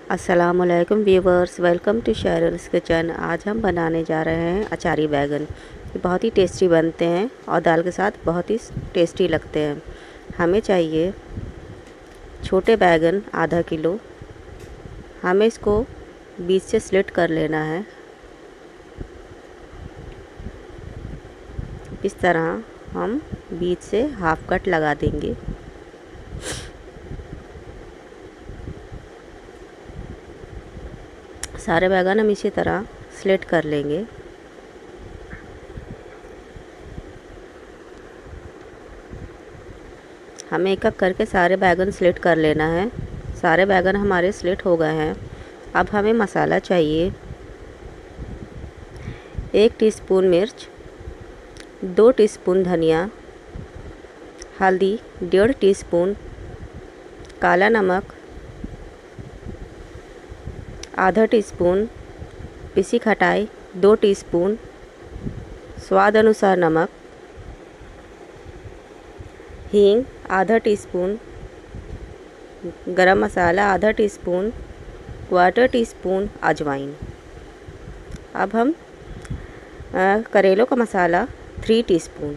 अस्सलामुअलैकुम viewers, welcome to Sheryl's kitchen. आज हम बनाने जा रहे हैं अचारी बैगन। ये बहुत ही टेस्टी बनते हैं और दाल के साथ बहुत ही टेस्टी लगते हैं। हमें चाहिए छोटे बैगन आधा किलो। हमें इसको बीच से स्लिट कर लेना है। इस तरह हम बीच से हाफ कट लगा देंगे। सारे बैगन हम इसी तरह स्लिट कर लेंगे। हमें एक एक करके सारे बैगन स्लिट कर लेना है। सारे बैगन हमारे स्लिट हो गए हैं। अब हमें मसाला चाहिए। 1 टीस्पून मिर्च, 2 टीस्पून धनिया, हल्दी 1.5 टीस्पून, काला नमक आधा टीस्पून, पिसी खटाई 2 टीस्पून, स्वाद अनुसार नमक, हींग आधा टीस्पून, गरम मसाला आधा टीस्पून, 1/4 टीस्पून अजवाइन। अब हम करेलों का मसाला 3 टीस्पून।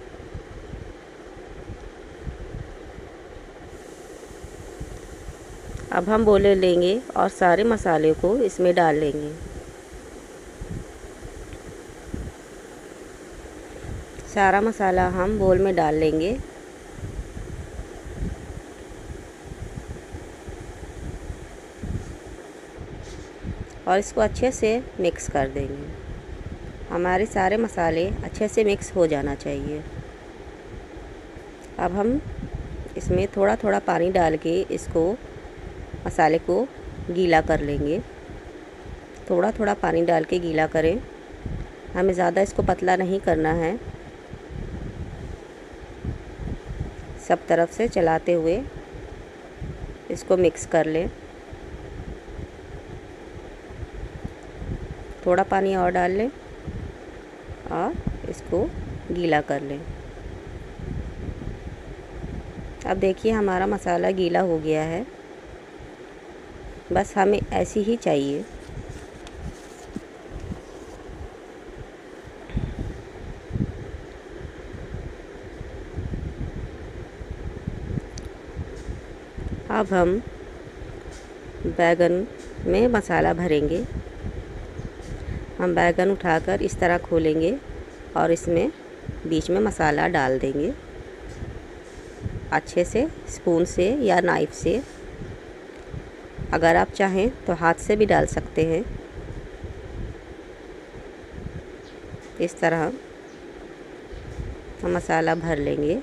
अब हम बोले लेंगे और सारे मसाले को इसमें डाल लेंगे। सारा मसाला हम बोल में डाल लेंगे। और इसको अच्छे से मिक्स कर देंगे। हमारे सारे मसाले अच्छे से मिक्स हो जाना चाहिए। अब हम इसमें थोड़ा थोड़ा पानी डाल के इसको मसाले को गीला कर लेंगे। थोड़ा थोड़ा पानी डाल के गीला करें। हमें ज़्यादा इसको पतला नहीं करना है। सब तरफ से चलाते हुए इसको मिक्स कर लें। थोड़ा पानी और डाल लें और इसको गीला कर लें। अब देखिए हमारा मसाला गीला हो गया है। बस हमें ऐसी ही चाहिए। अब हम बैगन में मसाला भरेंगे। हम बैगन उठाकर इस तरह खोलेंगे और इसमें बीच में मसाला डाल देंगे। अच्छे से स्पून से या नाइफ़ से, अगर आप चाहें तो हाथ से भी डाल सकते हैं। इस तरह हम मसाला भर लेंगे।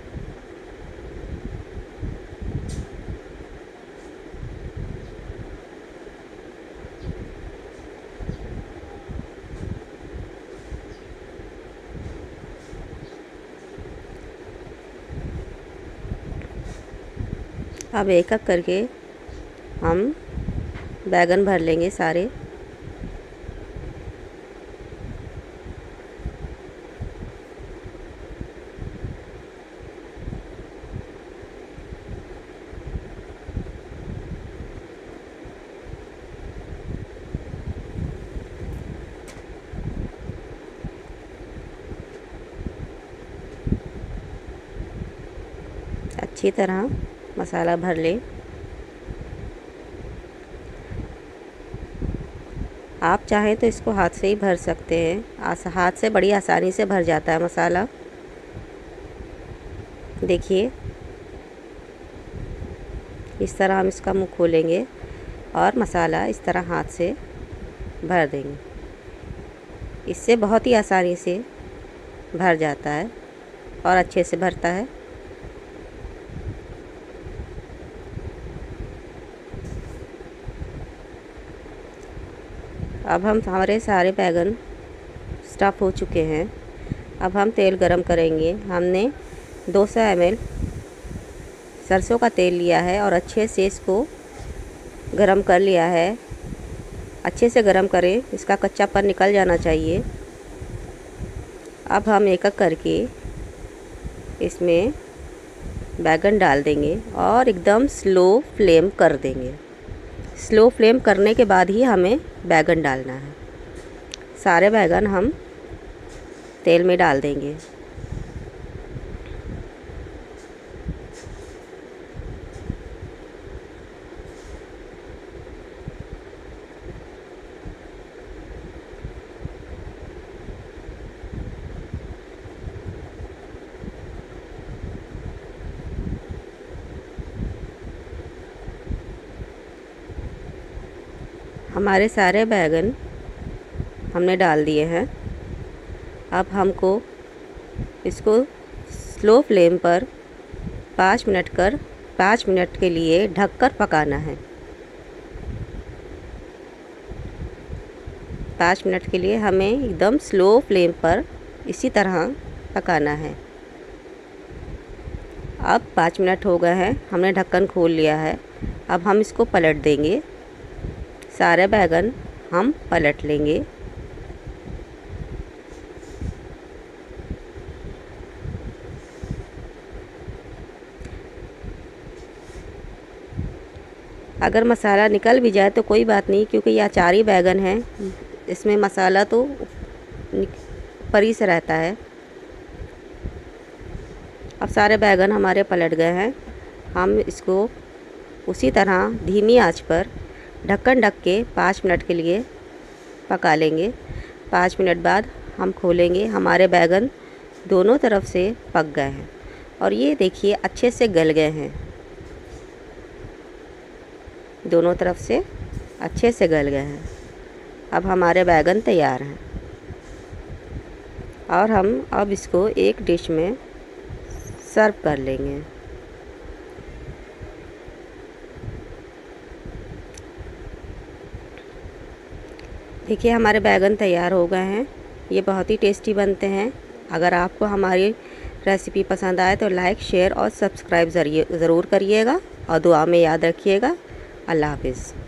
अब एक एक करके हम बैगन भर लेंगे सारे। अच्छी तरह मसाला भर लें। आप चाहें तो इसको हाथ से ही भर सकते हैं। हाथ से बड़ी आसानी से भर जाता है मसाला। देखिए इस तरह हम इसका मुंह खोलेंगे और मसाला इस तरह हाथ से भर देंगे। इससे बहुत ही आसानी से भर जाता है और अच्छे से भरता है। अब हमारे सारे बैगन स्टफ़ हो चुके हैं। अब हम तेल गरम करेंगे। हमने 200 ml सरसों का तेल लिया है और अच्छे से इसको गरम कर लिया है। अच्छे से गरम करें, इसका कच्चापन निकल जाना चाहिए। अब हम एक एक करके इसमें बैगन डाल देंगे और एकदम स्लो फ्लेम कर देंगे। स्लो फ्लेम करने के बाद ही हमें बैंगन डालना है। सारे बैंगन हम तेल में डाल देंगे। हमारे सारे बैंगन हमने डाल दिए हैं। अब हमको इसको स्लो फ्लेम पर 5 मिनट के लिए ढककर पकाना है। 5 मिनट के लिए हमें एकदम स्लो फ्लेम पर इसी तरह पकाना है। अब 5 मिनट हो गए हैं, हमने ढक्कन खोल लिया है। अब हम इसको पलट देंगे। सारे बैंगन हम पलट लेंगे। अगर मसाला निकल भी जाए तो कोई बात नहीं, क्योंकि ये अचारी बैंगन है, इसमें मसाला तो ऊपर ही से रहता है। अब सारे बैंगन हमारे पलट गए हैं। हम इसको उसी तरह धीमी आंच पर ढक्कन ढक के 5 मिनट के लिए पका लेंगे। 5 मिनट बाद हम खोलेंगे। हमारे बैंगन दोनों तरफ से पक गए हैं और ये देखिए अच्छे से गल गए हैं। दोनों तरफ से अच्छे से गल गए हैं। अब हमारे बैंगन तैयार हैं और हम अब इसको एक डिश में सर्व कर लेंगे। देखिए हमारे बैंगन तैयार हो गए हैं। ये बहुत ही टेस्टी बनते हैं। अगर आपको हमारी रेसिपी पसंद आए तो लाइक, शेयर और सब्सक्राइब ज़रूर करिएगा और दुआ में याद रखिएगा। अल्लाह हाफ़िज़।